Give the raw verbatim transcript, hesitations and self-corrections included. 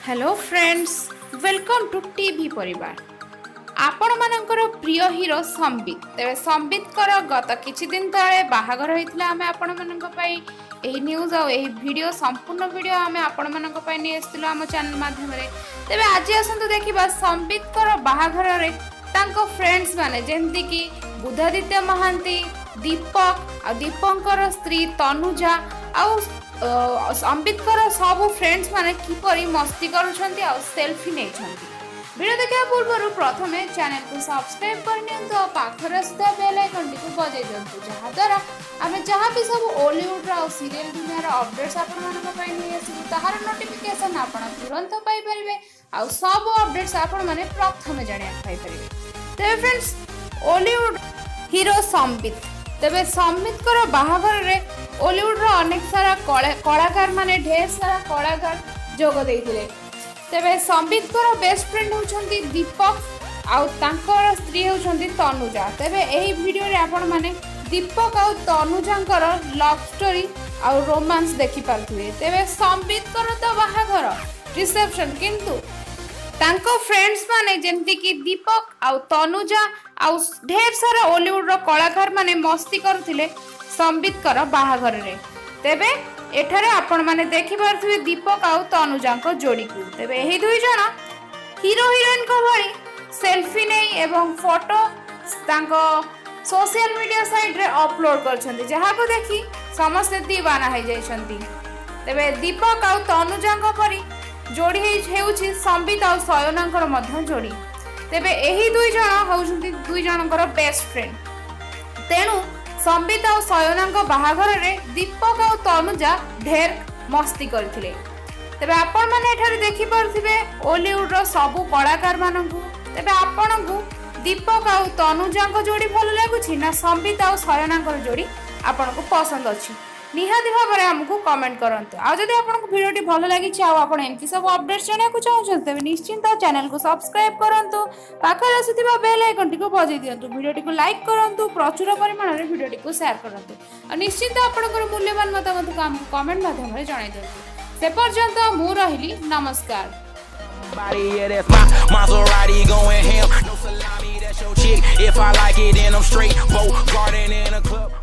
Hello friends, welcome to TV Parivar. आपण मानकर प्रिय हीरो संबित तेरे संबित कर गत किछि दिन तले बाहागर होइतिला। आमे आपण मानक पई एही न्यूज आ एही वीडियो संपूर्ण वीडियो आमे आपण मानक पई नै आस्तिलो हम चैनल माध्यम रे। तेबे आज आसंतु देखिबा संबित कर बाहागर रे तांको फ्रेंड्स माने जेंति कि बुधादित्य महांती, दीपक आ दीपंकर स्त्री तनुजा आ संबितर सबू फ्रेंड्स माने किपरि मस्ती करूछंती आ सेल्फी नेछंती। वीडियो देखा पूर्व प्रथमे चैनल को सब्सक्राइब करनियंतु आ पाखर स्थित बेल आइकन को बजाय दियंतु, जहा द्वारा आमे जहा भी सब बॉलीवुड रा सीरियल दुनिया रा अपडेट्स आपन मानक पई नै आसी ताहार नोटिफिकेशन आपन तुरंत पाई परिबे आ सब अपडेट्स आपन माने प्रथमे जानिया पाई परिबे। तेबे फ्रेंड्स, बॉलीवुड हीरो संबित तेबे संबित कर बाहागर रे बॉलीवुड रो अनेक सारा कलाकार माने ढेर सारा कलाकार जोग देइथिले। तेबे संबित कर बेस्ट फ्रेंड होछंती दीपक आउ तांकर स्त्री होछंती तनुजा। तेबे एही वीडियो रे आपण माने दीपक आउ तनुजांकर लव स्टोरी आउ रोमांस देखि पारथुए। तेबे संबित कर तो बाहागर रिसेप्शन किंतु तांको फ्रेंड्स माने जेंति कि दीपक आउ तनुजा आउ ढेर सारा बॉलीवुड रो कलाकार माने मस्ती करथिले संबित कर बाहागर रे। तेबे एठारे आपण माने देखि पारथुवे दीपक आउ तनुजा को जोड़ी को। तेबे एही दुई जण हीरो हीरोइन को भली सेल्फी नै एवं फोटो तांको सोशल मीडिया साइट रे अपलोड करछन्ती, जहा को देखि समस्त दीवाना हो जाइछन्ती। तेबे दीपक आउ तनुजा को परी जोड़ी हेउछि संबित आउ सयनांकर मध्य जोड़ी। तेबे एही दुई जण होउछन्ती दुई जनकर बेस्ट फ्रेंड। तेनु संबित आउ सयनांक बाहागर रे दीपक आउ तनुजा ढेर मस्ती करथिले। तेबे आपण माने एठारे देखि परथिबे बॉलीवुड रो सबु कलाकार माननकु। तेबे आपनकु दीपक आउ तनुजा को जोड़ी भल लागुछि ना संबित आउ सयनांक जोड़ी आपनकु पसंद अछि? निहाती भाव में हमको कमेंट करंतु। आ जदि आपनको वीडियोटी भल लागि छि आ आपण एमती सब अपडेट्स जानिया को चाहछन तबे निश्चिंत चैनल को सब्सक्राइब करंतु, पाखर आसीथिबा बेल आइकन को बजाय दियंतु, वीडियोटी को लाइक करंतु, प्रचुर परिमाण रे वीडियोटी को शेयर करंतु आ निश्चिंत आपनकर मूल्यवान मतामत को हमको कमेंट माध्यम रे जणाइ दियंतु। से पर्यंत मु रहिली, नमस्कार। If I like it, then I'm straight. Boat garden in a club.